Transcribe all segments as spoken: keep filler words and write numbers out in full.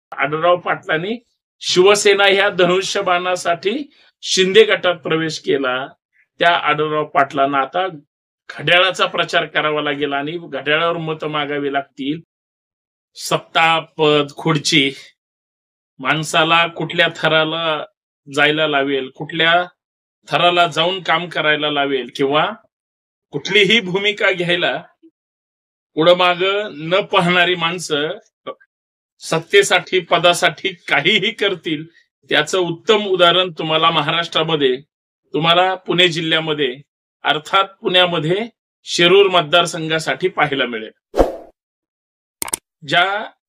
आढळराव पाटलांनी शिवसेना ह्या धनुष्यबाणासाठी शिंदे गटात प्रवेश केला. त्या आढळराव पाटलांना आता घड्याळाचा प्रचार करावा लागेल आणि घड्याळावर मत मागावी लागतील. सत्ता, पद, खुर्ची माणसाला कुठल्या थराला जायला लावेल, कुठल्या थराला जाऊन काम करायला लावेल किंवा कुठलीही भूमिका घ्यायला पुढं माग न पाहणारी माणसं सत्तेसाठी, पदासाठी काहीही करतील. त्याचं उत्तम उदाहरण तुम्हाला महाराष्ट्रामध्ये, तुम्हाला पुणे जिल्ह्यामध्ये अर्थात पुण्यामध्ये शिरूर मतदारसंघासाठी पाहायला मिळेल. ज्या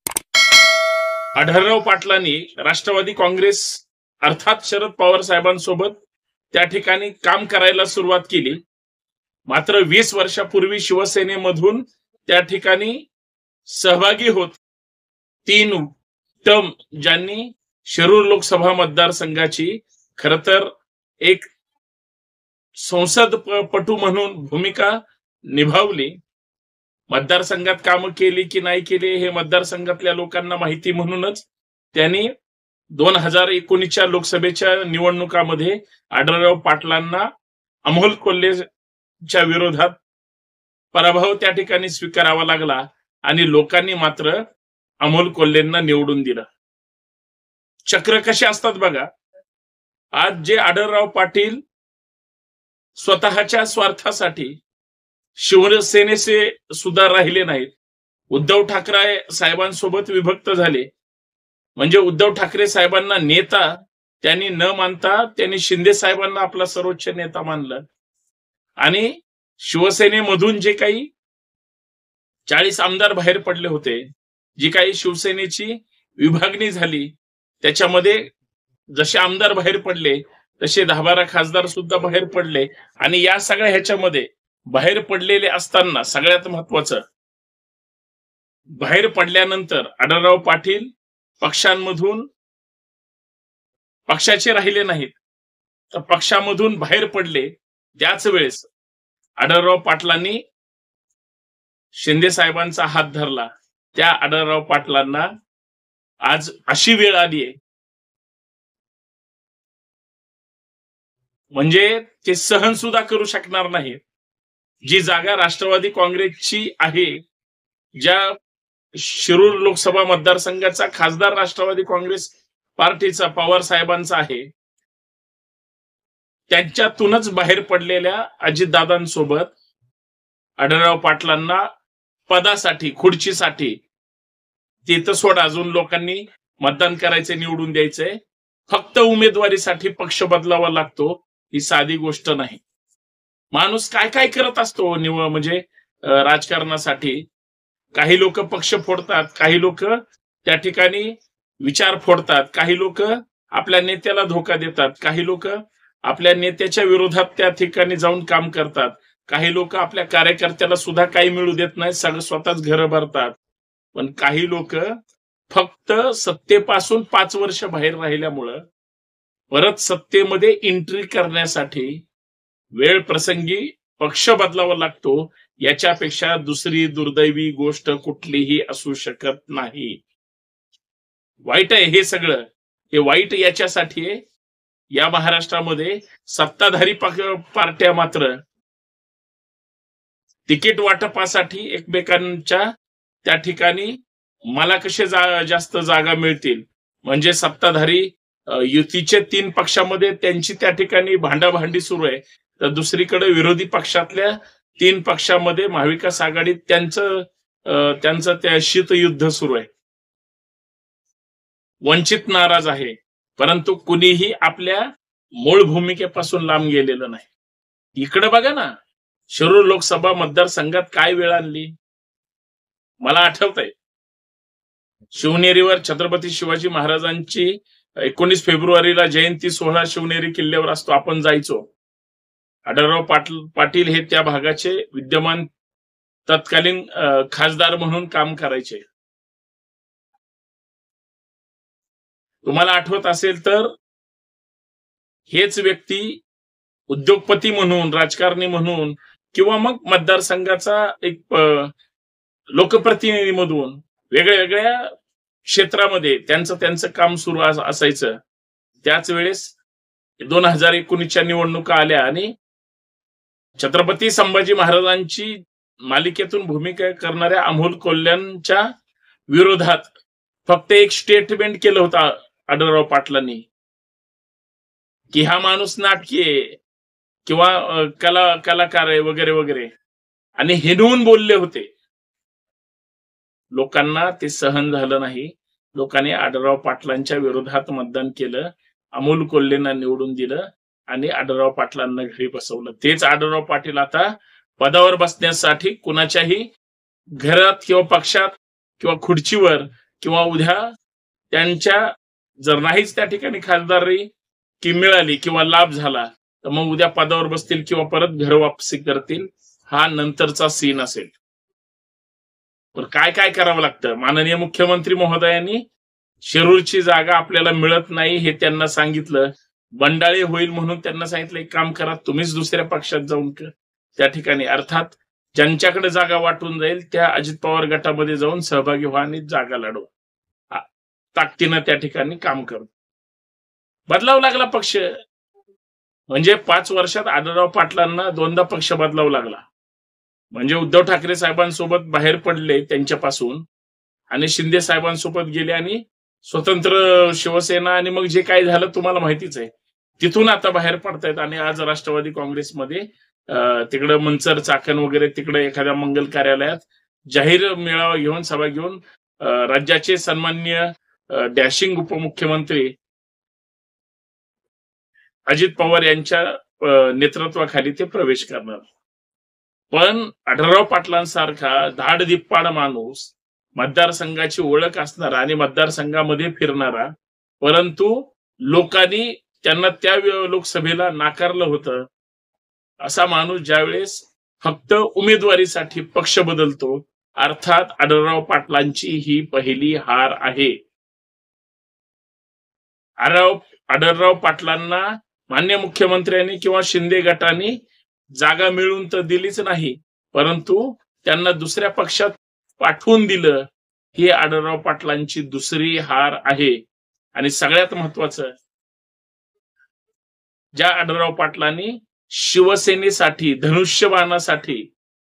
आढळराव पाटलांनी राष्ट्रवादी काँग्रेस अर्थात शरद पवार साहेबांसोबत त्या ठिकाणी काम करायला सुरुवात केली, मात्र वीस वर्षापूर्वी शिवसेनेमधून त्या ठिकाणी सहभागी होत तीन टर्म ज्यांनी शिरूर लोकसभा मतदारसंघाची खरं तर एक संसद पटू म्हणून भूमिका निभावली. मतदारसंघात कामं केली की नाही केली हे मतदारसंघातल्या लोकांना माहिती म्हणूनच त्यांनी दोन हजार एकोणीसच्या लोकसभेच्या निवडणुकामध्ये आढळराव पाटलांना अमोल कोल्हेच्या विरोधात पराभव त्या ठिकाणी स्वीकारावा लागला आणि लोकांनी मात्र अमोल कोल्हेंना निवडून दिलं. चक्र कसे असतात बघा. आज जे आढळराव पाटील स्वतःच्या स्वार्थासाठी शिवसेनेचे सुद्धा राहिले नाहीत, उद्धव ठाकरे साहेबांसोबत विभक्त झाले, म्हणजे उद्धव ठाकरे साहेबांना नेता त्यांनी न मानता त्यांनी शिंदे साहेबांना आपला सर्वोच्च नेता मानलं आणि शिवसेनेमधून जे काही चाळीस आमदार बाहेर पडले होते, जी काही शिवसेनेची विभागणी झाली त्याच्यामध्ये जसे आमदार बाहेर पडले तसे दहा बारा खासदार सुद्धा बाहेर पडले. आणि या सगळ्या ह्याच्यामध्ये बाहेर पडलेले असताना सगळ्यात महत्वाचं, बाहेर पडल्यानंतर आढळराव पाटील पक्षांमधून पक्षाचे राहिले नाहीत, तर पक्षामधून बाहेर पडले. त्याच वेळेस आढळराव पाटलांनी शिंदे साहेबांचा हात धरला. त्या आढळराव पाटलांना आज अशी वेळ आली आहे म्हणजे ते सहन सुद्धा करू शकणार नाहीत. जी जागा राष्ट्रवादी काँग्रेसची आहे, ज्या शिरूर लोकसभा मतदारसंघाचा खासदार राष्ट्रवादी काँग्रेस पार्टीचा पवार साहेबांचा आहे, त्यांच्यातूनच बाहेर पडलेल्या अजितदादांसोबत आढळराव पाटलांना पदासाठी, खुर्चीसाठी ते तर सोडा, अजून लोकांनी मतदान करायचे, निवडून द्यायचंय, फक्त उमेदवारीसाठी पक्ष बदलावा लागतो ही साधी गोष्ट नाही. माणूस काय काय करत असतो निवड म्हणजे राजकारणासाठी. काही लोक पक्ष फोडतात, काही लोक त्या ठिकाणी विचार फोडतात, काही लोक आपल्या नेत्याला धोका देतात, काही लोक आपल्या नेत्याच्या विरोधात त्या ठिकाणी जाऊन काम करतात, काही लोक आपल्या कार्यकर्त्याला सुद्धा काही मिळू देत नाही, सगळं स्वतःच घरं भरतात. पण काही लोक फक्त सत्तेपासून पाच वर्ष बाहेर राहिल्यामुळं परत सत्तेमध्ये एंट्री करण्यासाठी वेळ प्रसंगी पक्ष बदलावा लागतो. याच्यापेक्षा दुसरी दुर्दैवी गोष्ट कुठलीही असू शकत नाही. वाईट आहे हे सगळं. हे वाईट याच्यासाठी आहे, या महाराष्ट्रामध्ये सत्ताधारी पार्ट्या मात्र तिकीट वाटपासाठी एकमेकांच्या त्या ठिकाणी मला कसे जा, जास्त जागा मिळतील म्हणजे सत्ताधारी युतीचे तीन पक्षामध्ये त्यांची त्या ठिकाणी भांडाभांडी सुरू आहे, तर दुसरीकडे विरोधी पक्षातल्या तीन पक्षामध्ये महाविकास आघाडीत त्यांचं त्यांचं त्या शीतयुद्ध सुरू आहे. वंचित नाराज आहे, परंतु कुणीही आपल्या मूळ भूमिकेपासून लांब गेलेलं नाही. इकडे बघा ना, शिरूर लोकसभा मतदारसंघात काय वेळ आणली. मला आठवतंय शिवनेरीवर छत्रपती शिवाजी महाराजांची एकोणीस फेब्रुवारीला जयंती सोहळा शिवनेरी किल्ल्यावर असतो, आपण जायचो. आढळराव पाटील पाटील हे त्या भागाचे विद्यमान तत्कालीन खासदार म्हणून काम करायचे. तुम्हाला आठवत असेल तर हेच व्यक्ती उद्योगपती म्हणून, राजकारणी म्हणून किंवा मग मतदारसंघाचा एक लोकप्रतिनिधी म्हणून वेगळ्या वेगळ्या क्षेत्रामध्ये त्यांचं त्यांचं काम सुरू असायचं त्याच वेळेस दोन हजार एकोणीसच्या निवडणुका आल्या आणि छत्रपती संभाजी महाराजांची मालिकेतून भूमिका करणाऱ्या अमोल कोल्ह्यांच्या विरोधात फक्त एक स्टेटमेंट केलं होतं आढळराव पाटलांनी की हा माणूस नाटकी आहे किंवा कला कलाकार आहे वगैरे वगैरे आणि हिनवून बोलले होते. लोकांना ते सहन झालं नाही. लोकांनी आढळराव पाटलांच्या विरोधात मतदान केलं, अमोल कोल्हेंना निवडून दिलं आणि आढळराव पाटलांना घरी बसवलं. तेच आढळराव पाटील आता पदावर बसण्यासाठी कुणाच्याही घरात किंवा पक्षात किंवा खुर्चीवर किंवा उद्या त्यांच्या जर नाहीच त्या ठिकाणी खासदारी की मिळाली किंवा लाभ झाला तर मग उद्या पदावर बसतील किंवा परत घर वापसी करतील. हा नंतरचा सीन असेल. पण काय काय करावं लागतं. माननीय मुख्यमंत्री महोदयांनी शिरूरची जागा आपल्याला मिळत नाही हे त्यांना सांगितलं. बंडाळे होईल म्हणून त्यांना सांगितलं एक काम करा, तुम्हीच दुसऱ्या पक्षात जाऊन त्या ठिकाणी अर्थात ज्यांच्याकडे जागा वाटून जाईल त्या अजित पवार गटामध्ये जाऊन सहभागी व्हा आणि जागा लढवा. ताकदीनं त्या ठिकाणी काम करू. बदलावं लागला पक्ष. म्हणजे पाच वर्षात आढळराव पाटलांना दोनदा पक्ष बदलावा लागला. म्हणजे उद्धव ठाकरे साहेबांसोबत बाहेर पडले त्यांच्यापासून आणि शिंदे साहेबांसोबत गेले आणि स्वतंत्र शिवसेना आणि मग जे काय झालं तुम्हाला माहितीच आहे. तिथून आता बाहेर पडतायत आणि आज राष्ट्रवादी काँग्रेसमध्ये तिकडं मंचर चाकण वगैरे तिकडे एखाद्या मंगल कार्यालयात जाहीर मेळावा घेऊन सभा घेऊन राज्याचे सन्माननीय डॅशिंग उपमुख्यमंत्री अजित पवार यांच्या नेतृत्वाखाली ते प्रवेश करणार. पण आढळराव पाटलांसारखा धाडदिप्पाड माणूस, मतदारसंघाची ओळख असणारा आणि मतदारसंघामध्ये फिरणारा, परंतु लोकांनी त्यांना त्या लोकसभेला नाकारलं होतं, असा माणूस ज्यावेळेस फक्त उमेदवारीसाठी पक्ष बदलतो, अर्थात आढळराव पाटलांची ही पहिली हार आहे. आढळराव आढळराव पाटलांना मान्य मुख्यमंत्र्यांनी किंवा शिंदे गटाने जागा मिळून तर दिलीच नाही, परंतु त्यांना दुसऱ्या पक्षात पाठवून दिलं. ही आढळराव पाटलांची दुसरी हार आहे. आणि सगळ्यात महत्वाचं, ज्या आढळराव पाटलांनी शिवसेनेसाठी धनुष्यबाणासाठी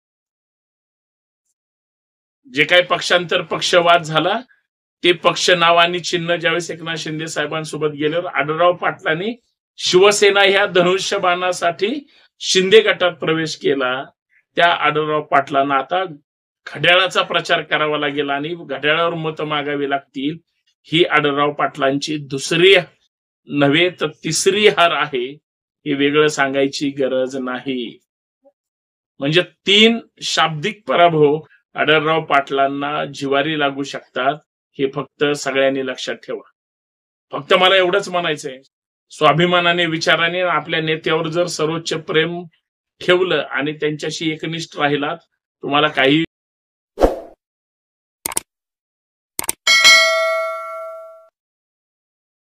जे काही पक्षांतर पक्षवाद झाला ते पक्ष नाव आणि चिन्ह ज्यावेळेस एकनाथ शिंदे साहेबांसोबत गेल्यावर आढळराव पाटलांनी शिवसेना ह्या धनुष्यबाणासाठी शिंदे गटात प्रवेश केला. त्या आढळराव पाटलांना आता घड्याळाचा प्रचार करावा लागेल आणि घड्याळावर मत मागावी लागतील. ही आढळराव पाटलांची दुसरी नव्हे तर तिसरी हार आहे. हे वेगळं सांगायची गरज नाही. म्हणजे तीन शाब्दिक पराभव आढळराव पाटलांना जिवारी लागू शकतात. हे फक्त सगळ्यांनी लक्षात ठेवा. फक्त मला एवढंच म्हणायचंय, स्वाभिमानाने विचाराने आपल्या नेत्यावर जर सर्वोच्च प्रेम ठेवलं आणि त्यांच्याशी एकनिष्ठ राहिलात, तुम्हाला काही